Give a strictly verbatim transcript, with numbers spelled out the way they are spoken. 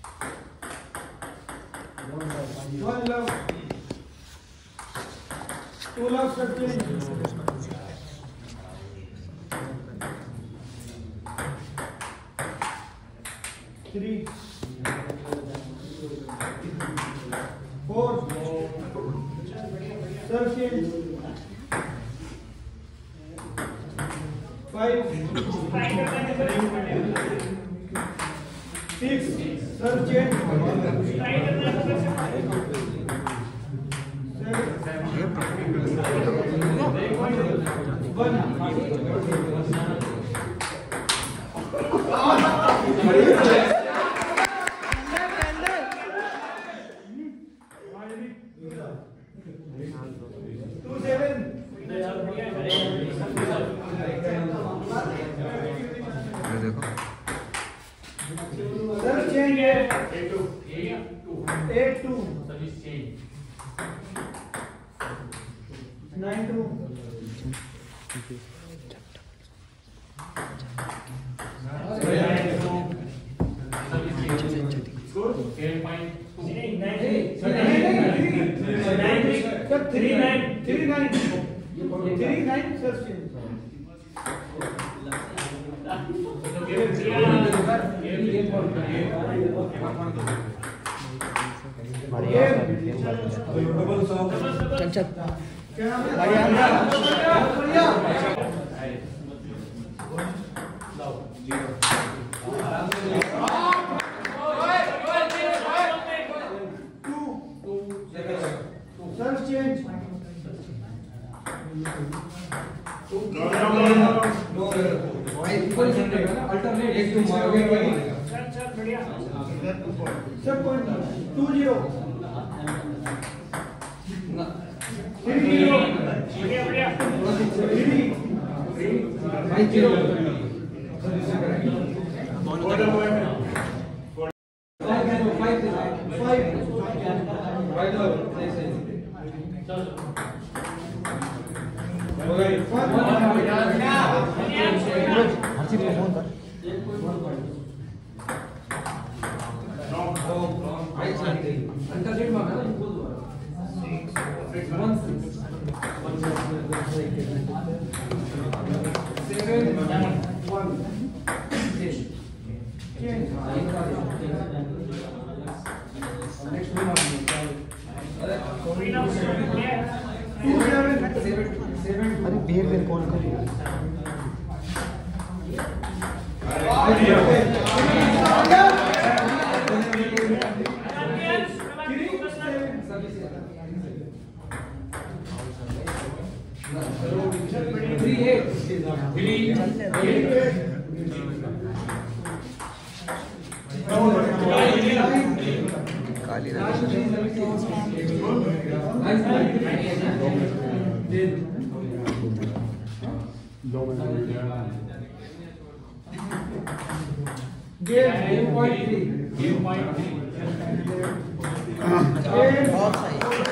One love. Two love fifteen. Three. Four. Thirteen. Five. Six. Thirteen. Two seven. Sir, change है. Eight two. Eight two. Nine two. Eight point two. Nine three nine. Three nine. Three nine. Sir, change. चल चल Sir, point two zero. Three zero. Three. Five zero. अरे देर देर कौन कर काली Game point three. Game point three.